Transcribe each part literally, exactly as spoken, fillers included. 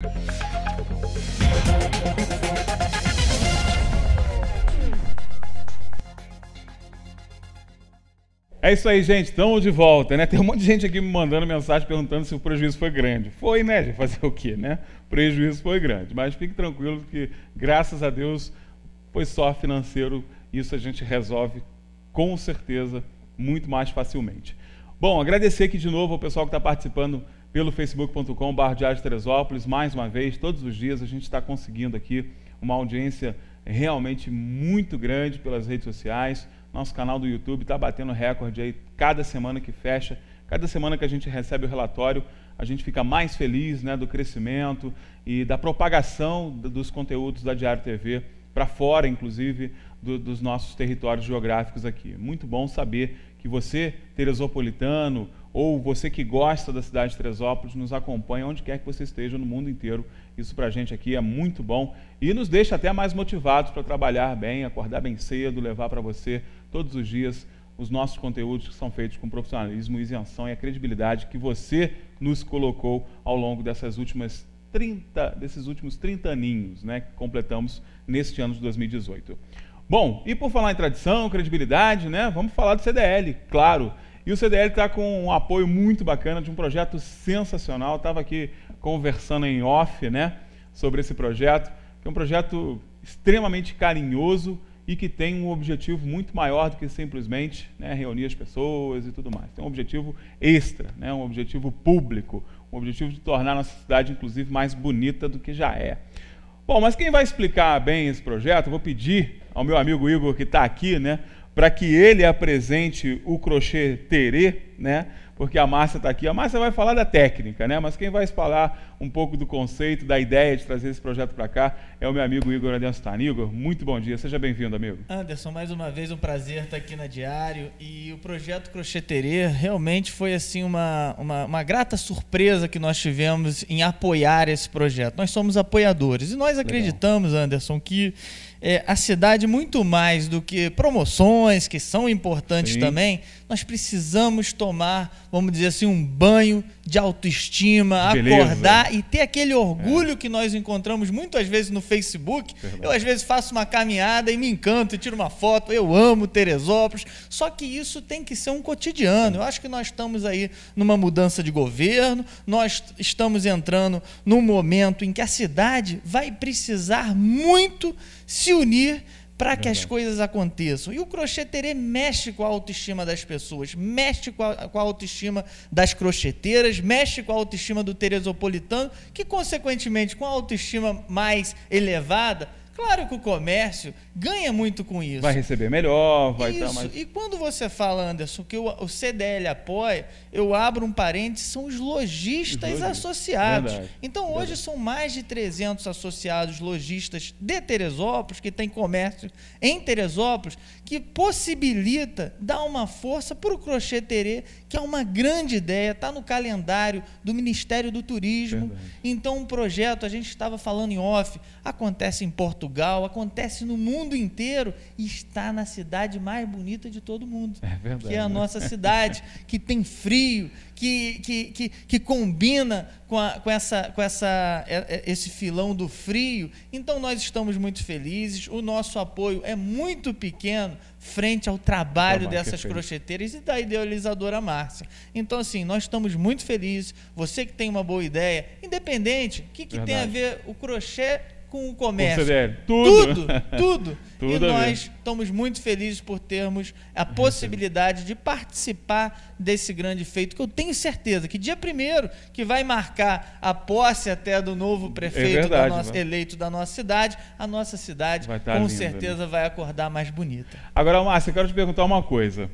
É isso aí, gente. Estamos de volta, né? Tem um monte de gente aqui me mandando mensagem perguntando se o prejuízo foi grande. Foi, né? De fazer o quê, né? O prejuízo foi grande. Mas fique tranquilo que, graças a Deus, foi só financeiro. Isso a gente resolve, com certeza, muito mais facilmente. Bom, agradecer aqui de novo ao pessoal que está participando pelo facebook ponto com barra Diário de Teresópolis. Mais uma vez, todos os dias a gente está conseguindo aqui uma audiência realmente muito grande pelas redes sociais. Nosso canal do YouTube está batendo recorde aí cada semana que fecha, cada semana que a gente recebe o relatório, a gente fica mais feliz, né, do crescimento e da propagação dos conteúdos da Diário T V para fora, inclusive, do, dos nossos territórios geográficos aqui. Muito bom saber que você, teresopolitano, ou você que gosta da cidade de Teresópolis, nos acompanha onde quer que você esteja no mundo inteiro. Isso para a gente aqui é muito bom e nos deixa até mais motivados para trabalhar bem, acordar bem cedo, levar para você todos os dias os nossos conteúdos que são feitos com profissionalismo, isenção e a credibilidade que você nos colocou ao longo dessas últimas trinta, desses últimos trinta aninhos, né, que completamos neste ano de dois mil e dezoito. Bom, e por falar em tradição, credibilidade, né, vamos falar do C D L, claro. E o C D L está com um apoio muito bacana de um projeto sensacional. Estava aqui conversando em off, né, sobre esse projeto, que é um projeto extremamente carinhoso e que tem um objetivo muito maior do que simplesmente, né, reunir as pessoas e tudo mais. Tem um objetivo extra, né, um objetivo público, um objetivo de tornar a nossa cidade, inclusive, mais bonita do que já é. Bom, mas quem vai explicar bem esse projeto, eu vou pedir ao meu amigo Igor, que está aqui, né, para que ele apresente o crochê terê, né? Porque a Márcia está aqui. A Márcia vai falar da técnica, né? Mas quem vai falar um pouco do conceito, da ideia de trazer esse projeto para cá é o meu amigo Igor Adenstan. Igor, muito bom dia. Seja bem-vindo, amigo. Anderson, mais uma vez um prazer estar aqui na Diário. E o projeto Crochê Terê realmente foi assim uma, uma, uma grata surpresa que nós tivemos em apoiar esse projeto. Nós somos apoiadores e nós acreditamos, Legal. Anderson, que É, a cidade, muito mais do que promoções, que são importantes Sim. também, nós precisamos tomar, vamos dizer assim, um banho de autoestima, Beleza. acordar e ter aquele orgulho é. que nós encontramos muitas vezes no Facebook. Verdade. Eu, às vezes, faço uma caminhada e me encanto e tiro uma foto. Eu amo Teresópolis. Só que isso tem que ser um cotidiano. Eu acho que nós estamos aí numa mudança de governo, nós estamos entrando num momento em que a cidade vai precisar muito se unir para que as coisas aconteçam. E o Crochê Terê mexe com a autoestima das pessoas, mexe com a, com a autoestima das crocheteiras, mexe com a autoestima do teresopolitano, que, consequentemente, com a autoestima mais elevada, claro que o comércio ganha muito com isso. Vai receber melhor, vai estar mais... E quando você fala, Anderson, que o, o C D L apoia, eu abro um parênteses, são os lojistas os associados. Verdade. Então, hoje Verdade. são mais de trezentos associados lojistas de Teresópolis, que tem comércio em Teresópolis, que possibilita dar uma força para o Crochê Terê, que é uma grande ideia, está no calendário do Ministério do Turismo. Verdade. Então, um projeto, a gente estava falando em off, acontece em Portugal, acontece no mundo inteiro e está na cidade mais bonita de todo mundo, é verdade, que é a né? nossa cidade, que tem frio, que, que, que, que combina com, a, com, essa, com essa, esse filão do frio. Então, nós estamos muito felizes, o nosso apoio é muito pequeno frente ao trabalho Trabalho dessas crocheteiras e da idealizadora Márcia. Então, assim, nós estamos muito felizes. Você que tem uma boa ideia, independente, o que, que tem a ver o crochê com o comércio? Tudo. Tudo, tudo. Tudo e nós estamos muito felizes por termos a possibilidade de participar desse grande feito, que eu tenho certeza que dia primeiro, que vai marcar a posse até do novo prefeito é verdade, da nossa, eleito da nossa cidade, a nossa cidade com linda, certeza né? vai acordar mais bonita. Agora, Márcia, eu quero te perguntar uma coisa.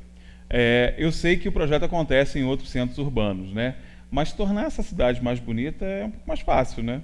É, eu sei que o projeto acontece em outros centros urbanos, né? Mas tornar essa cidade mais bonita é um pouco mais fácil, né?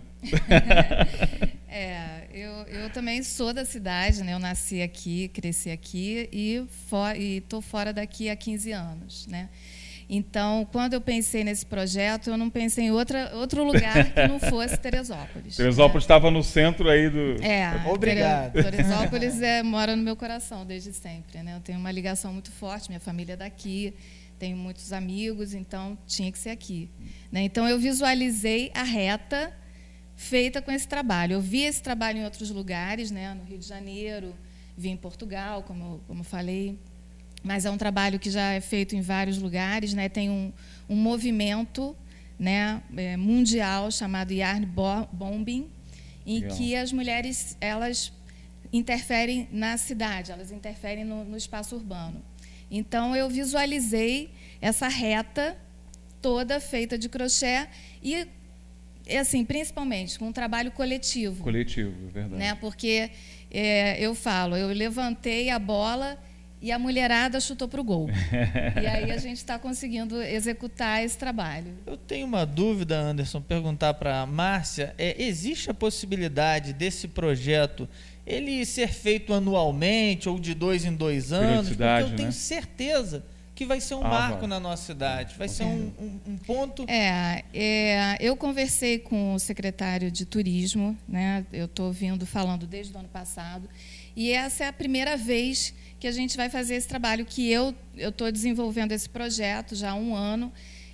É, eu, eu também sou da cidade, né? Eu nasci aqui, cresci aqui e estou fora daqui há quinze anos, né? Então, quando eu pensei nesse projeto, eu não pensei em outra, outro lugar que não fosse Teresópolis. Teresópolis estava né? no centro aí do... É, obrigado. Teresópolis é, mora no meu coração desde sempre, né? Eu tenho uma ligação muito forte, minha família é daqui, tenho muitos amigos, então tinha que ser aqui, né? Então, eu visualizei a reta feita com esse trabalho. Eu vi esse trabalho em outros lugares, né, no Rio de Janeiro, vi em Portugal, como, como falei, mas é um trabalho que já é feito em vários lugares, né, tem um, um movimento, né, é, mundial chamado Yarn Bombing, em Legal. que as mulheres elas interferem na cidade, elas interferem no, no espaço urbano. Então, eu visualizei essa reta toda feita de crochê e, assim, principalmente com um trabalho coletivo. Coletivo, é verdade. Né? Porque é, eu falo, eu levantei a bola e a mulherada chutou para o gol. E aí a gente está conseguindo executar esse trabalho. Eu tenho uma dúvida, Anderson, perguntar para a Márcia. É, existe a possibilidade desse projeto ele ser feito anualmente ou de dois em dois anos? Porque eu tenho né? certeza que vai ser um ah, marco vai. na nossa cidade, vai ser um, um, um ponto... É, é, eu conversei com o secretário de Turismo, né? Eu estou vindo falando desde o ano passado, e essa é a primeira vez que a gente vai fazer esse trabalho, que eu estou desenvolvendo esse projeto já há um ano.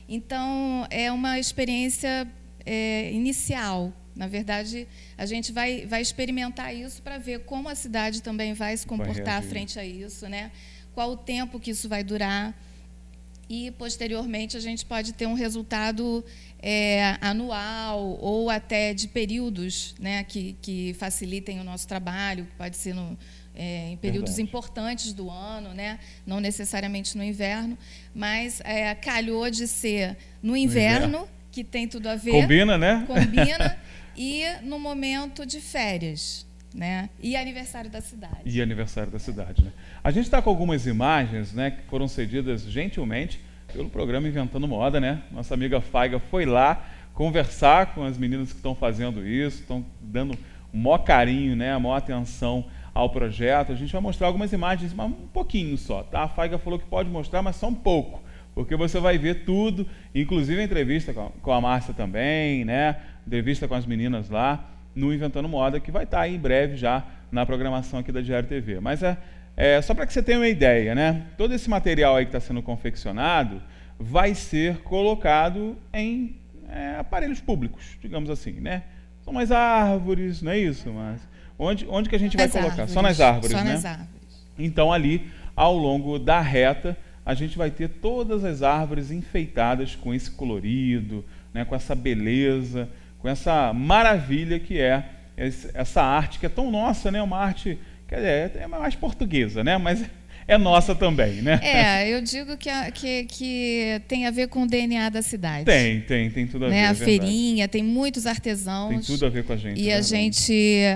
Então, é uma experiência é, inicial. Na verdade, a gente vai, vai experimentar isso para ver como a cidade também vai se comportar frente a isso, né? Qual o tempo que isso vai durar. E, posteriormente, a gente pode ter um resultado é, anual ou até de períodos, né, que, que facilitem o nosso trabalho, que pode ser no, é, em períodos Verdade. importantes do ano, né, não necessariamente no inverno, mas é, calhou de ser no inverno, no inverno, que tem tudo a ver. Combina, né? Combina. E no momento de férias, né? E aniversário da cidade. E aniversário da cidade, né? A gente está com algumas imagens, né, que foram cedidas gentilmente pelo programa Inventando Moda, né? Nossa amiga Faiga foi lá conversar com as meninas que estão fazendo isso, estão dando o maior carinho, né, a maior atenção ao projeto. A gente vai mostrar algumas imagens, mas um pouquinho só, tá? A Faiga falou que pode mostrar, mas só um pouco, porque você vai ver tudo, inclusive a entrevista com a, com a Márcia também, né? Entrevista com as meninas lá no Inventando Moda, que vai estar aí em breve já na programação aqui da Diário T V. Mas é, é só para que você tenha uma ideia, né? Todo esse material aí que está sendo confeccionado vai ser colocado em é, aparelhos públicos, digamos assim, né? São mais árvores, não é isso, mas onde, onde que a gente vai nas colocar? Árvores. Só nas árvores, Só né? nas árvores. Então, ali, ao longo da reta, a gente vai ter todas as árvores enfeitadas com esse colorido, né, com essa beleza, com essa maravilha que é essa arte, que é tão nossa, né? Uma arte que é, é mais portuguesa, né? Mas é nossa também, né? É, eu digo que, a, que, que tem a ver com o D N A da cidade. Tem, tem, tem tudo a né? ver. A é feirinha, tem muitos artesãos. Tem tudo a ver com a gente. E é a gente,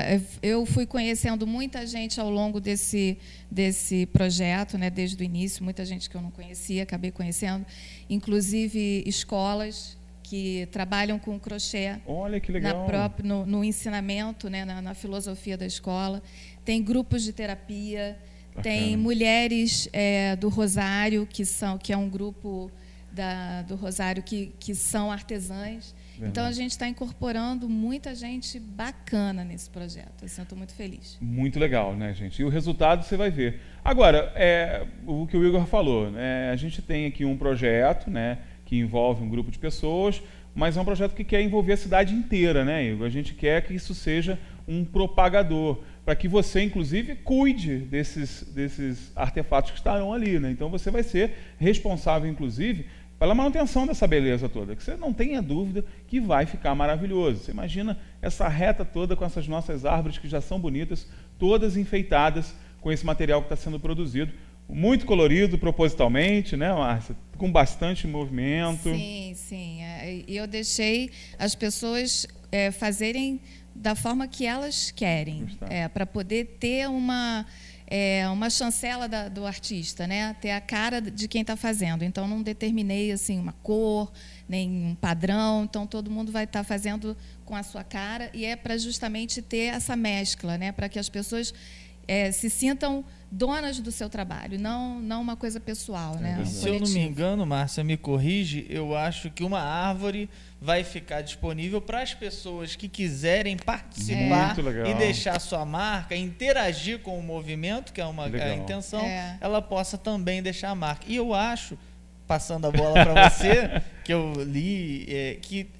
eu fui conhecendo muita gente ao longo desse, desse projeto, né? Desde o início, muita gente que eu não conhecia, acabei conhecendo, inclusive escolas que trabalham com crochê. Olha que legal. Na própria, no, no ensinamento, né? na, na filosofia da escola. Tem grupos de terapia. Bacana. Tem mulheres é, do Rosário, que, são, que é um grupo da, do Rosário que, que são artesãs. Verdade. Então, a gente está incorporando muita gente bacana nesse projeto. Assim, eu estou muito feliz. Muito legal, né, gente? E o resultado você vai ver. Agora, é, o que o Igor falou, né, a gente tem aqui um projeto, né, que envolve um grupo de pessoas, mas é um projeto que quer envolver a cidade inteira, né, Igor? A gente quer que isso seja um propagador, para que você, inclusive, cuide desses, desses artefatos que estarão ali, né? Então, você vai ser responsável, inclusive, pela manutenção dessa beleza toda, que você não tenha dúvida que vai ficar maravilhoso. Você imagina essa reta toda com essas nossas árvores que já são bonitas, todas enfeitadas com esse material que está sendo produzido. Muito colorido, propositalmente, né, Márcia? Com bastante movimento. Sim, sim. E eu deixei as pessoas é, fazerem da forma que elas querem, é, para poder ter uma, é, uma chancela da, do artista, né? Ter a cara de quem está fazendo. Então, não determinei assim, uma cor, nem um padrão. Então, todo mundo vai estar tá fazendo com a sua cara. E é para justamente ter essa mescla, né? Para que as pessoas é, se sintam donas do seu trabalho, não, não uma coisa pessoal, né? Um Se eu não me engano, Márcia, me corrige, eu acho que uma árvore vai ficar disponível para as pessoas que quiserem participar e deixar sua marca, interagir com o movimento, que é uma a intenção, é. ela possa também deixar a marca. E eu acho, passando a bola para você, que eu li, é, que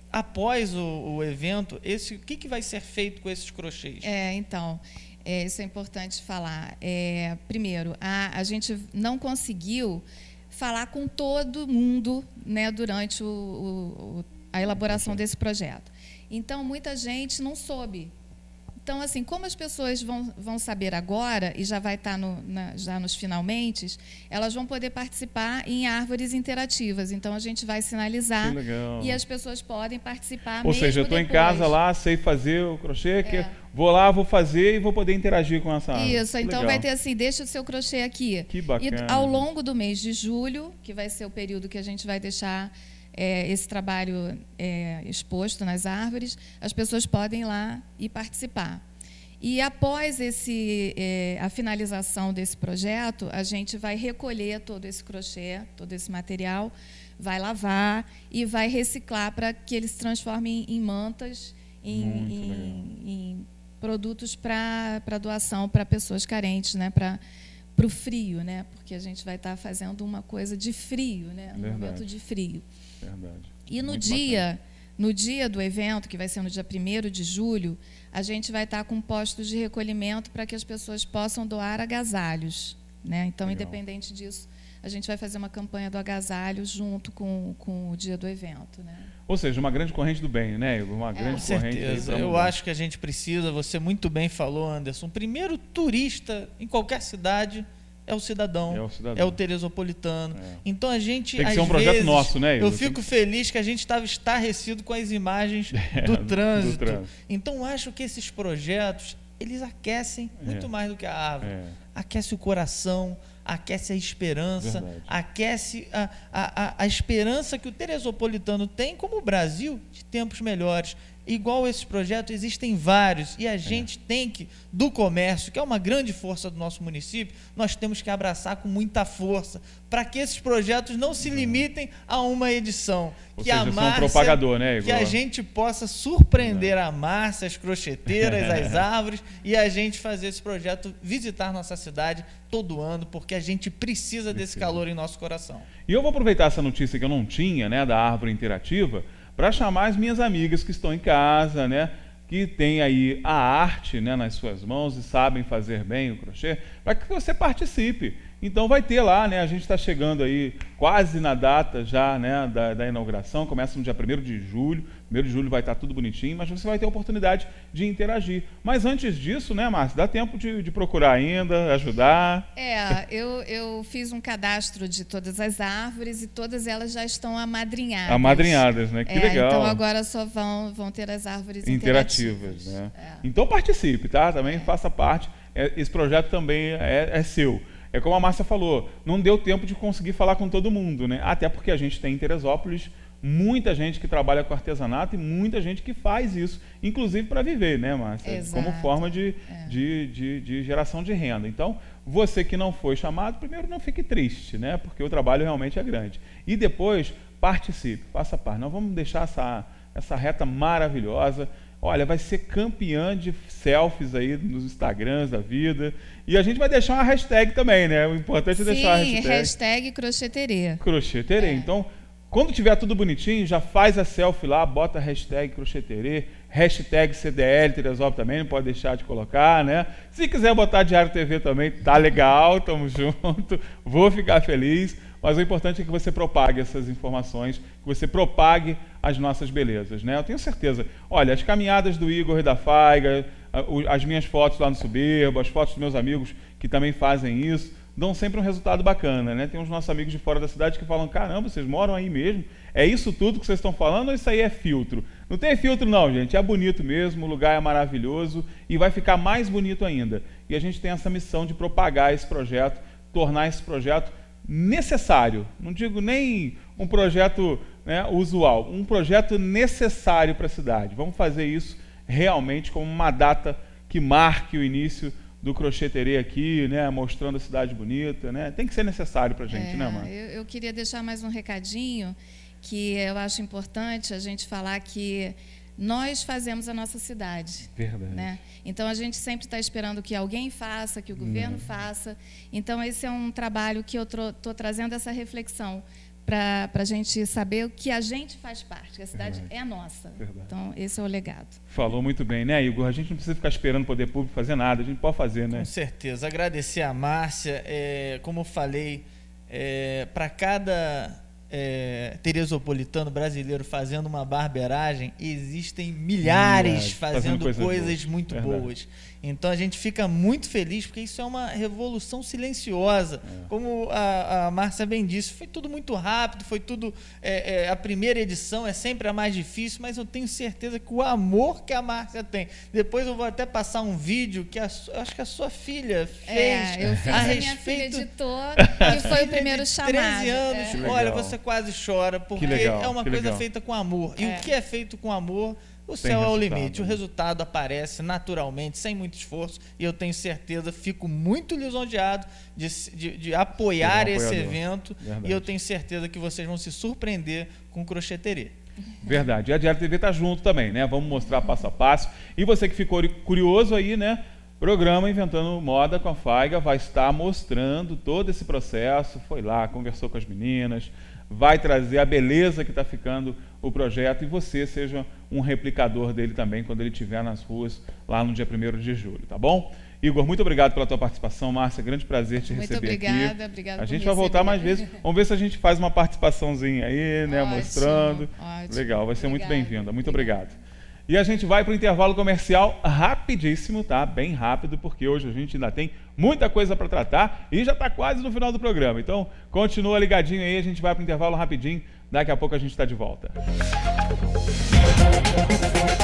após o, o evento, esse, o que, que vai ser feito com esses crochês? É, então, é, isso é importante falar. É, primeiro, a, a gente não conseguiu falar com todo mundo, né, durante o, o, a elaboração desse projeto. Então, muita gente não soube. Então, assim, como as pessoas vão, vão saber agora, e já vai estar no, na, já nos finalmente, elas vão poder participar em árvores interativas. Então, a gente vai sinalizar e as pessoas podem participar. Ou mesmo seja, eu estou em depois. casa lá, sei fazer o crochê, que É. vou lá, vou fazer e vou poder interagir com essa árvore. Isso, Que então legal. vai ter assim, deixa o seu crochê aqui. Que bacana. E ao longo do mês de julho, que vai ser o período que a gente vai deixar é, esse trabalho é, exposto nas árvores, as pessoas podem ir lá e participar. E após esse, é, a finalização desse projeto, a gente vai recolher todo esse crochê, todo esse material, vai lavar e vai reciclar para que ele se transforme em, em mantas, em, em, em produtos para doação para pessoas carentes, né? Para o frio, né? Porque a gente vai estar fazendo uma coisa de frio, né? No Verdade. momento de frio. Verdade. E no Muito dia, bacana. no dia do evento, que vai ser no dia primeiro de julho, a gente vai estar com postos de recolhimento para que as pessoas possam doar agasalhos, né? Então, Legal. independente disso, a gente vai fazer uma campanha do agasalho junto com, com o dia do evento, né? Ou seja, uma grande corrente do bem, né, Igor? Uma grande Com corrente. aí certeza. pra Eu mudar. acho que a gente precisa, você muito bem falou, Anderson, o primeiro turista em qualquer cidade é o cidadão, É o cidadão. é o teresopolitano. É. Então a gente, Tem que às ser um projeto vezes, nosso, né, Igor? eu fico feliz que a gente estava estarrecido com as imagens É, do do trânsito. trânsito. Então acho que esses projetos, eles aquecem muito É. mais do que a árvore. É. Aquece o coração, aquece a esperança, Verdade. aquece a, a, a, a esperança que o teresopolitano tem, como o Brasil, de tempos melhores. Igual esse projeto, existem vários, e a gente tem que, do comércio, que é uma grande força do nosso município, nós temos que abraçar com muita força, para que esses projetos não se limitem a uma edição. Ou que seja, a ser um Márcia, propagador, né, Igor? que a gente possa surpreender a Márcia, as crocheteiras, as árvores, e a gente fazer esse projeto, visitar nossa cidade todo ano, porque a gente precisa desse Precisa. calor em nosso coração. E eu vou aproveitar essa notícia que eu não tinha, né, da árvore interativa, para chamar as minhas amigas que estão em casa, né, que têm aí a arte, né, nas suas mãos e sabem fazer bem o crochê, para que você participe. Então vai ter lá, né, a gente está chegando aí quase na data já, né, da, da inauguração, começa no dia primeiro de julho, primeiro de julho vai estar tudo bonitinho, mas você vai ter a oportunidade de interagir. Mas antes disso, né, Márcia, dá tempo de, de procurar ainda, ajudar. É, eu, eu fiz um cadastro de todas as árvores e todas elas já estão amadrinhadas. Amadrinhadas, né? Que É, legal. Então agora só vão, vão ter as árvores Interativas, interativas. né? É. Então participe, tá? Também faça parte. É, esse projeto também é, é seu. É como a Márcia falou, não deu tempo de conseguir falar com todo mundo, né? Até porque a gente tem em Teresópolis muita gente que trabalha com artesanato e muita gente que faz isso, inclusive para viver, né, Márcia? Exato. Como forma de, É. de, de, de geração de renda. Então, você que não foi chamado, primeiro não fique triste, né? Porque o trabalho realmente é grande. E depois, participe, faça parte. Nós vamos deixar essa, essa reta maravilhosa. Olha, vai ser campeã de selfies aí nos Instagrams da vida. E a gente vai deixar uma hashtag também, né? O importante é Sim, deixar a hashtag. hashtag crocheterê. Crocheterê. É. Então, quando tiver tudo bonitinho, já faz a selfie lá, bota a hashtag crocheterê, hashtag C D L Teresópolis também, não pode deixar de colocar, né? Se quiser botar Diário T V também, tá legal, tamo junto, vou ficar feliz. Mas o importante é que você propague essas informações, que você propague as nossas belezas, né? Eu tenho certeza. Olha, as caminhadas do Igor e da Faiga, as minhas fotos lá no Soberbo, as fotos dos meus amigos que também fazem isso, dão sempre um resultado bacana, né? Tem uns nossos amigos de fora da cidade que falam, caramba, vocês moram aí mesmo? É isso tudo que vocês estão falando ou isso aí é filtro? Não tem filtro não, gente, é bonito mesmo, o lugar é maravilhoso e vai ficar mais bonito ainda. E a gente tem essa missão de propagar esse projeto, tornar esse projeto necessário, não digo nem um projeto, né, usual, um projeto necessário para a cidade. Vamos fazer isso realmente como uma data que marque o início do crocheterê aqui, né, mostrando a cidade bonita, né? Tem que ser necessário para a gente, É, né, mano? eu, eu queria deixar mais um recadinho que eu acho importante a gente falar que nós fazemos a nossa cidade. Verdade. Né? Então, a gente sempre está esperando que alguém faça, que o governo Hum. faça. Então, esse é um trabalho que eu estou trazendo essa reflexão para a gente saber o que a gente faz parte, que a cidade Verdade. é nossa. Verdade. Então, esse é o legado. Falou muito bem, né, Igor? A gente não precisa ficar esperando o poder público fazer nada, a gente pode fazer, né? Com certeza. Agradecer a Márcia, é, como eu falei, é, para cada é, teresopolitano brasileiro fazendo uma barbeiragem, existem milhares Milhares, fazendo, fazendo coisas coisas, boas. muito Verdade. boas. Então a gente fica muito feliz, porque isso é uma revolução silenciosa. É. Como a, a Márcia bem disse, foi tudo muito rápido, foi tudo... É, é, a primeira edição é sempre a mais difícil, mas eu tenho certeza que o amor que a Márcia tem... Depois eu vou até passar um vídeo que a, eu acho que a sua filha fez É, eu fiz, a, a, respeito... minha filha editou, que foi o primeiro chamado. treze anos, É. Que legal. olha, você quase chora, porque legal, é uma que coisa legal. feita com amor. E É. o que é feito com amor, o Tem céu é o resultado, limite. O né? resultado aparece naturalmente, sem muito esforço. E eu tenho certeza, fico muito lisonjeado de, de, de apoiar Ser um esse apoiador. evento. Verdade. E eu tenho certeza que vocês vão se surpreender com o Crocheteria. Verdade. E a Diário T V tá junto também, né? Vamos mostrar passo a passo. E você que ficou curioso aí, né? Programa Inventando Moda com a Faiga vai estar mostrando todo esse processo. Foi lá, conversou com as meninas, vai trazer a beleza que está ficando o projeto e você seja um replicador dele também quando ele estiver nas ruas lá no dia primeiro de julho, tá bom? Igor, muito obrigado pela tua participação. Márcia, grande prazer te Muito receber obrigada, aqui. obrigada A por gente vai voltar receber. mais vezes. Vamos ver se a gente faz uma participaçãozinha aí, né? Ótimo, Mostrando. ótimo. Legal, vai ser muito Obrigada, bem-vinda. Muito obrigada. obrigado. E a gente vai para o intervalo comercial rapidíssimo, tá? Bem rápido, porque hoje a gente ainda tem muita coisa para tratar e já está quase no final do programa. Então, continua ligadinho aí, a gente vai para o intervalo rapidinho. Daqui a pouco a gente está de volta.